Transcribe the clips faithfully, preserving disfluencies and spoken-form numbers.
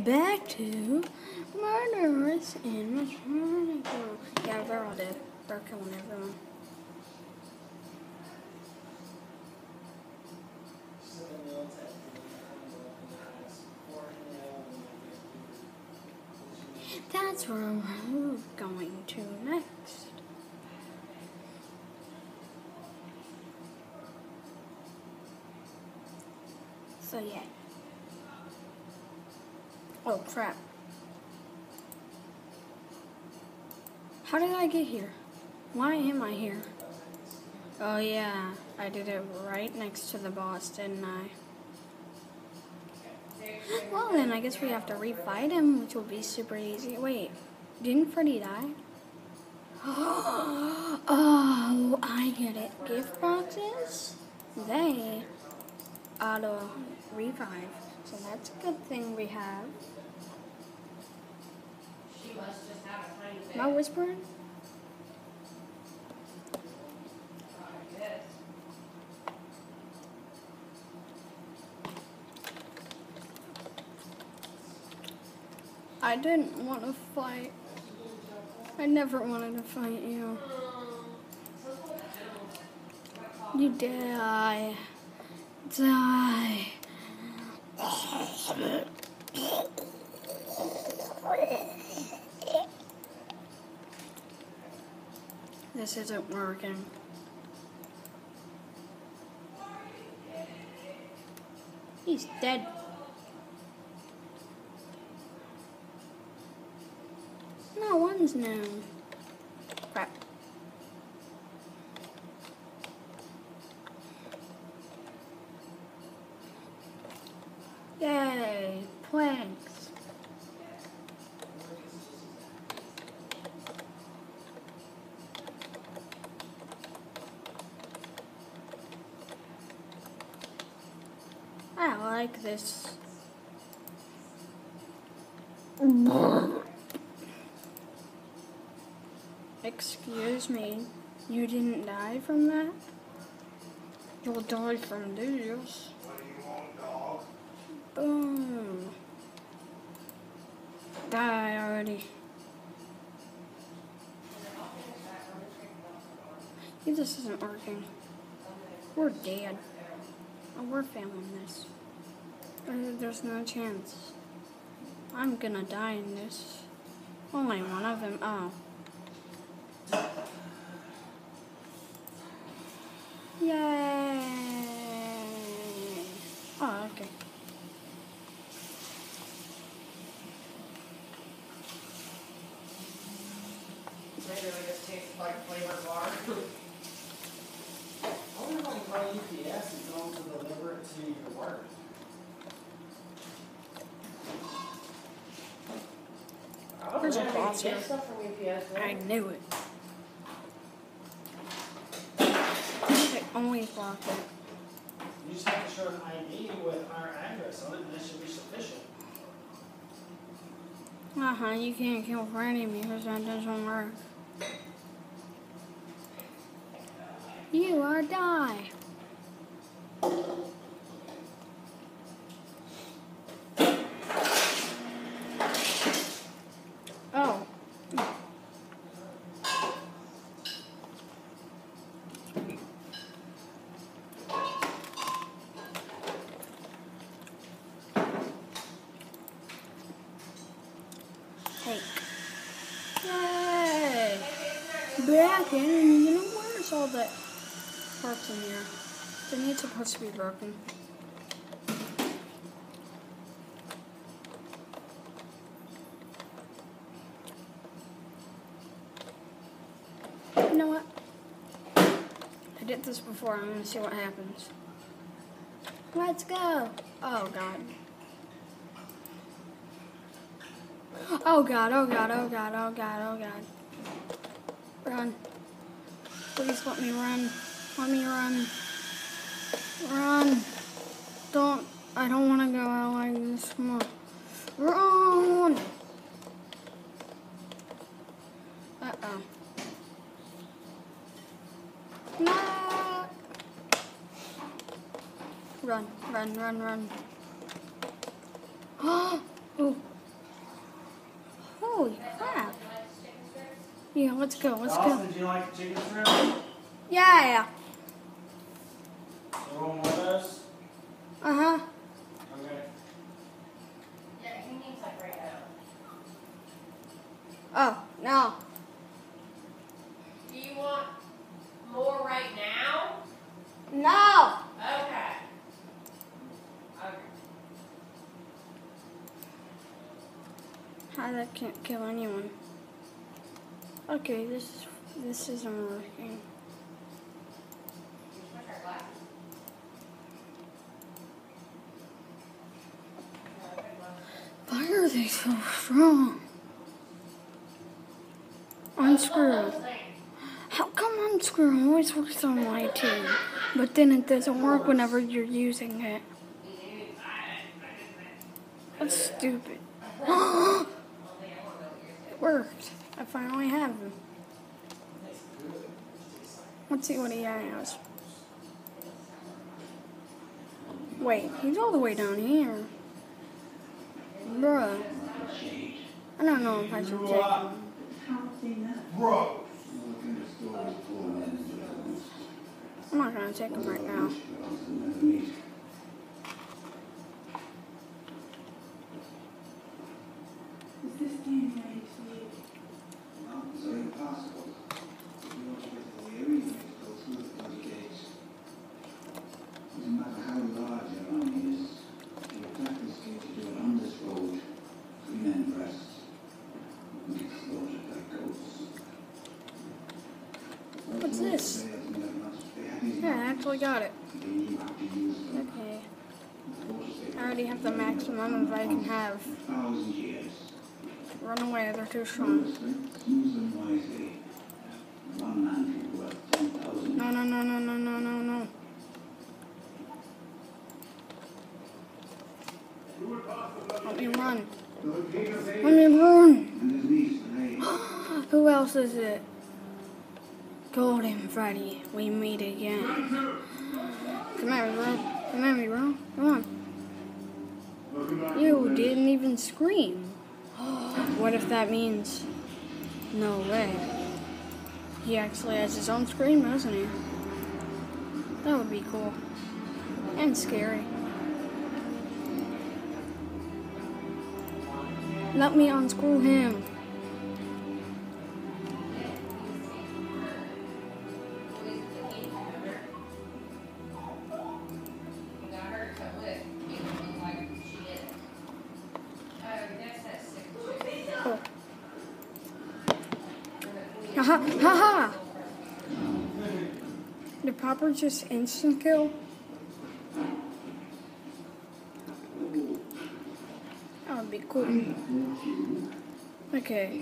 back to Murderers in Mechanical. Yeah, they're all dead. They're killing everyone. That's where we're going to next. So yeah. Oh crap. How did I get here? Why am I here? Oh yeah, I did it right next to the boss, didn't I? Well then, I guess we have to refight him, which will be super easy. Wait, didn't Freddy die? Oh, I get it. Gift boxes? They auto revive. So that's a good thing we have. Am I whispering? I didn't want to fight. I never wanted to fight you. You die. Die. This isn't working. He's dead. No one's now. Crap. Yay, planks. I like this. Excuse me, you didn't die from that? You'll die from this. Boom. Die already. See, this isn't working. We're dead. Oh, we're failing this. There's no chance. I'm gonna die in this. Only one of them. Oh. Yay! Oh, okay. Maybe it just tastes like flavored bar. I wonder if I can call U P S and tell them to deliver it to your work. There's a box here. Stuff from U P S, I right? knew it. I always block it. You just have to show an I D with our address on it, and that should be sufficient. Uh-huh, you can't kill Freddy because that doesn't work. You are die. Oh. Take. Yay! Back in. You know, where's all the parts in here? They need supposed to be broken. You know what? I did this before. I'm gonna see what happens. Let's go. Oh god. Oh god, oh god, oh god, oh god, oh god. Run. Please let me run. Let me run. Run. Don't, I don't want to go out like this. Come on. Run! Uh-oh. No! Run, run, run, run. Oh! Yeah, let's go. Let's go. Dawson, do you like chicken shrimp? Yeah. You want more of those? Uh huh. Okay. Yeah, he needs like right now. Oh no. Do you want more right now? No. Okay. Okay. How that can't kill anyone. Okay, this is this isn't working. Switch our glasses. Why are they so strong? Unscrew. How come unscrew always works on my team, but then it doesn't work whenever you're using it? That's stupid. It worked. I finally have him. Let's see what he has. Wait, he's all the way down here. Bruh. I don't know if I should take him. Bro. I'm not gonna take him right now. Is this game ready to leave? No, it's very impossible. If you want to get to the area, you have to go through the bloody gates. Doesn't matter how large your army is, if you attack this gate, you do it on this road, three men pressed, you can get slaughtered like goats. What's this? Yeah, I actually got it. Okay. I already have the maximum of I can have. Thousand years. Run away, they're too strong. Use them wisely. One man can be worth ten thousand. No, no, no, no, no, no, no, no. Let me run. Let me run. And his niece, Ray. Who else is it? Golden Freddy, we meet again. Come at me, bro. Come at me, bro. Come on. You didn't even scream. What if that means? No way. He actually has his own scream, doesn't he? That would be cool. And scary. Let me unscrew him. Ha ha ha! Did Popper just instant kill? That would be cool. Okay.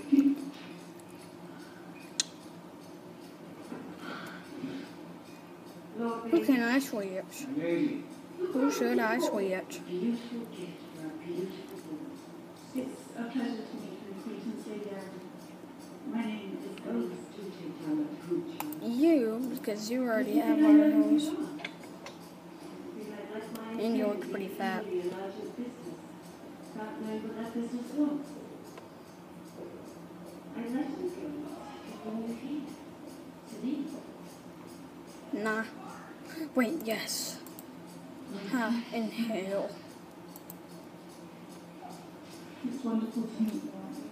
Who can I switch? Who should I switch? Beautiful gift for a beautiful woman. It's a pleasure to meet you, Queen Stadium. My name is Rose. You, because you already have water hose. And you look pretty fat. Nah. Wait, yes. Ha, inhale. It's wonderful to meet you.